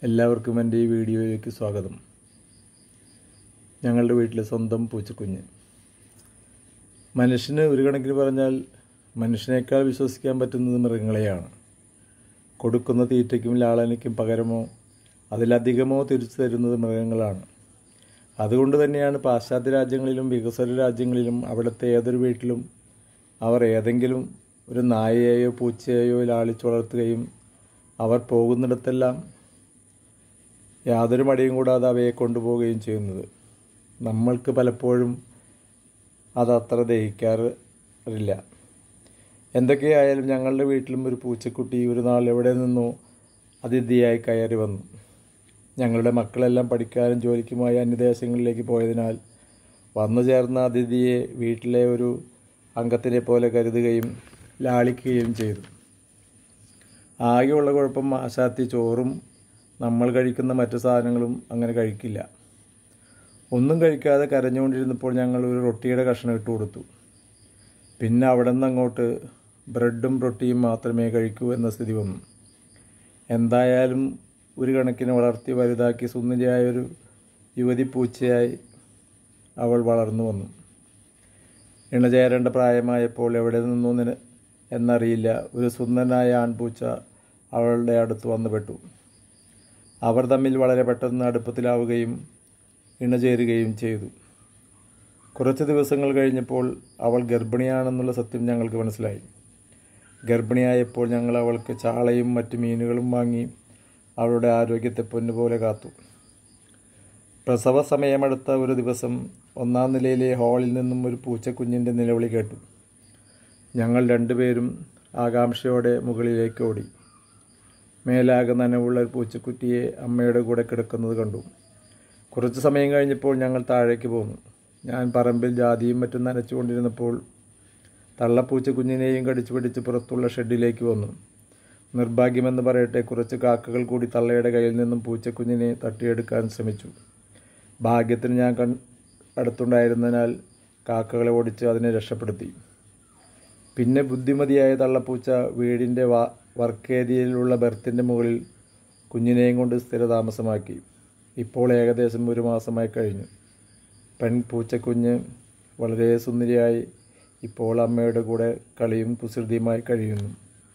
എല്ലാവർക്കും എൻ്റെ ഈ വീഡിയോയിലേക്ക് സ്വാഗതം. ഞങ്ങളുടെ വീട്ടിലെ സ്വന്തം പൂച്ചക്കുഞ്ഞ്. മനുഷ്യന് ഒരു കണക്കിന് പറഞ്ഞാൽ മനുഷ്യനേക്കാൾ വിശ്വസിക്കാൻ പറ്റുന്നത് മൃഗങ്ങളെയാണ്. കൊടുക്കുന്ന തീറ്റയ്ക്കും ലാളനയ്ക്കും പകരമോ അതിലധികമോ തിരിച്ചു തരുന്നത് മൃഗങ്ങളാണ്. അതുകൊണ്ട് തന്നെയാണ് പാശ്ചാത്യ രാജ്യങ്ങളിലും വികസ്വര രാജ്യങ്ങളിലും അവിടുത്തെ ഏതൊരു വീട്ടിലും അവർ ഏതെങ്കിലും ഒരു നായയെയോ പൂച്ചയെയോ ലാളിച്ചു വളർത്തുകയും അവർ പോകുന്നിടത്തെല്ലാം യാതൊരു മടിയും കൂടാതെ അവയെ കൊണ്ടുപോവുകയും ചെയ്യുന്നത്. നമ്മൾക്ക് പലപ്പോഴും അതത്ര ദഹിക്കാറില്ല. എന്തൊക്കെയായാലും ഞങ്ങളുടെ വീട്ടിലും ഒരു പൂച്ചക്കുട്ടി ഒരു നാൾ എവിടെ നിന്നോ അതിഥിയായി കയറി വന്നു. ഞങ്ങളുടെ മക്കളെല്ലാം പഠിക്കാനും ജോലിക്കുമായി അന്യദേശങ്ങളിലേക്ക് പോയതിനാൽ വന്നു ചേർന്ന അതിഥിയെ വീട്ടിലെ ഒരു അംഗത്തിനെ പോലെ കരുതുകയും ലാളിക്കുകയും ചെയ്തു. ആകെയുള്ള കുഴപ്പം ആശാത്തി ചോറും നമ്മൾ കഴിക്കുന്ന മറ്റു സാധനങ്ങളും അങ്ങനെ കഴിക്കില്ല. ഒന്നും കഴിക്കാതെ കരഞ്ഞുകൊണ്ടിരുന്നപ്പോൾ ഞങ്ങൾ ഒരു റൊട്ടിയുടെ കഷ്ണം ഇട്ട് കൊടുത്തു. പിന്നെ അവിടെ നിന്ന് അങ്ങോട്ട് ബ്രെഡും റൊട്ടിയും മാത്രമേ കഴിക്കൂ എന്ന സ്ഥിതി വന്നു. എന്തായാലും ഒരു കണക്കിന് വളർത്തി വലുതാക്കി സുന്ദരിയായൊരു യുവതി പൂച്ചയായി അവൾ വളർന്നു വന്നു. ഇണചേരേണ്ട പ്രായമായപ്പോൾ എവിടെ നിന്നോ എന്നറിയില്ല ഒരു സുന്ദരനായ ആൺപൂച്ച അവളുടെ അടുത്ത് വന്നുപെട്ടു. അവർ തമ്മിൽ വളരെ പെട്ടെന്ന് അടുപ്പത്തിലാവുകയും ഇണചേരുകയും ചെയ്തു. കുറച്ച് ദിവസങ്ങൾ കഴിഞ്ഞപ്പോൾ അവൾ ഗർഭിണിയാണെന്നുള്ള സത്യം ഞങ്ങൾക്ക് മനസ്സിലായി. ഗർഭിണിയായപ്പോൾ ഞങ്ങൾ അവൾക്ക് ചാളയും മറ്റു മീനുകളും വാങ്ങി അവളുടെ ആരോഗ്യത്തെ പൊന്നുപോലെ കാത്തു. പ്രസവ സമയമടുത്ത ഒരു ദിവസം 1-ാം നിലയിലെ ഹാളിൽ നിന്നും ഒരു പൂച്ചക്കുഞ്ഞിൻ്റെ നിലവിളി കേട്ടു. ഞങ്ങൾ രണ്ടുപേരും ആകാംക്ഷയോടെ മുകളിലേക്ക് ഓടി. മേലാകെ നനവുള്ള ഒരു പൂച്ചക്കുട്ടിയെ അമ്മയുടെ കൂടെ കിടക്കുന്നത് കണ്ടു. കുറച്ച് സമയം കഴിഞ്ഞപ്പോൾ ഞങ്ങൾ താഴേക്ക് പോന്നു. ഞാൻ പറമ്പിൽ ജാതിയും മറ്റും നനച്ചുകൊണ്ടിരുന്നപ്പോൾ തള്ളപ്പൂച്ചക്കുഞ്ഞിനെയും കടിച്ചു പിടിച്ച് പുറത്തുള്ള ഷെഡിലേക്ക് വന്നു. നിർഭാഗ്യമെന്ന് പറയട്ടെ, കുറച്ച് കാക്കകൾ കൂടി തള്ളയുടെ കയ്യിൽ നിന്നും പൂച്ചക്കുഞ്ഞിനെ തട്ടിയെടുക്കാൻ ശ്രമിച്ചു. ഭാഗ്യത്തിന് ഞാൻ അടുത്തുണ്ടായിരുന്നതിനാൽ കാക്കകളെ ഓടിച്ച് അതിനെ രക്ഷപ്പെടുത്തി. പിന്നെ ബുദ്ധിമതിയായ തള്ളപ്പൂച്ച വീടിൻ്റെ വർക്കേരിയയിലുള്ള ബെർത്തിൻ്റെ മുകളിൽ കുഞ്ഞിനെയും കൊണ്ട് സ്ഥിരതാമസമാക്കി. ഇപ്പോൾ ഏകദേശം 1 മാസമായി കഴിഞ്ഞു. പൂച്ചക്കുഞ്ഞ് വളരെ സുന്ദരിയായി ഇപ്പോൾ അമ്മയുടെ കൂടെ കളിയും കുസൃതിയുമായി കഴിയുന്നു.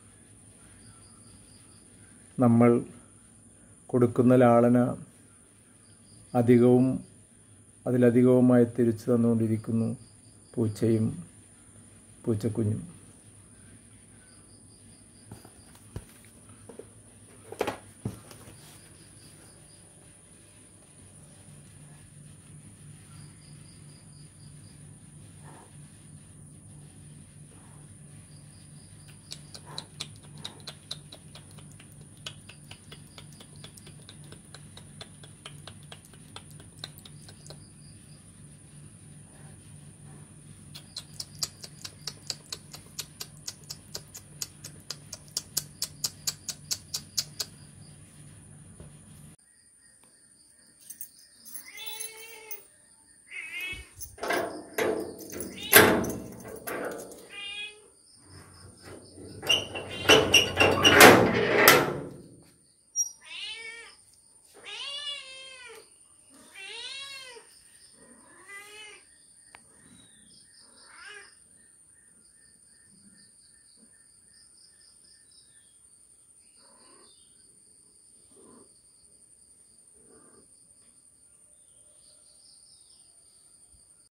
നമ്മൾ കൊടുക്കുന്ന ലാളന അതിലധികവുമായി തിരിച്ചു തന്നുകൊണ്ടിരിക്കുന്നു പൂച്ചയും പൂച്ചക്കുഞ്ഞും.